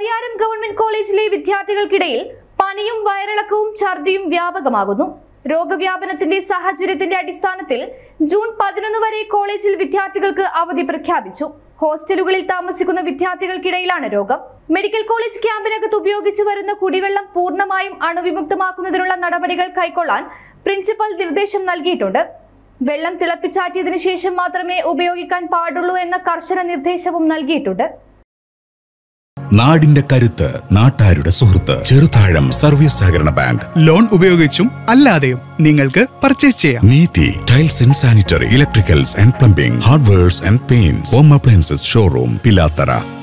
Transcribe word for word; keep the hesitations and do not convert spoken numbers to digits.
Pariyaram government കോളേജിലെ വിദ്യാർത്ഥികൾക്കിടയിൽ പനിയും വയറിളക്കവും ഛർദിയും വ്യാപകമാകുന്നു. രോഗവ്യാപനത്തിന്റെ സാഹചര്യത്തിന്റെ അടിസ്ഥാനത്തിൽ ജൂൺ പതിനൊന്ന് വരെ കോളേജിൽ വിദ്യാർത്ഥികൾക്ക് അവധി പ്രഖ്യാപിച്ചു. ഹോസ്റ്റലുകളിൽ താമസിക്കുന്ന വിദ്യാർത്ഥികൾക്കിടയിലാണ് രോഗം. മെഡിക്കൽ കോളേജ് ക്യാമ്പിനകത്ത് ഉപയോഗിച്ചു വരുന്ന കുടിവെള്ളം പൂർണ്ണമായും അണുവിമുക്തമാക്കുന്നതിനുള്ള നടപടികൾ കൈക്കൊള്ളാൻ പ്രിൻസിപ്പൽ നിർദ്ദേശം നൽകിയിട്ടുണ്ട്. വെള്ളം തിളപ്പിച്ചാറ്റിയതിനു ശേഷം മാത്രമേ ഉപയോഗിക്കാൻ പാടുള്ളൂ എന്ന കർശന നിർദ്ദേശവും നൽകിയിട്ടുണ്ട്. നാടിന്റെ കരുത്ത്, നാട്ടാരുടെ സുഹൃത്ത്, ചെറുതാഴം സർവീസ് സഹകരണ ബാങ്ക്. ലോൺ ഉപയോഗിച്ചും അല്ലാതെയും നിങ്ങൾക്ക് പർച്ചേസ് ചെയ്യാം. Neethi tiles and sanitary, electricals and plumbing, hardwares and paints, home appliances showroom, Pilathara.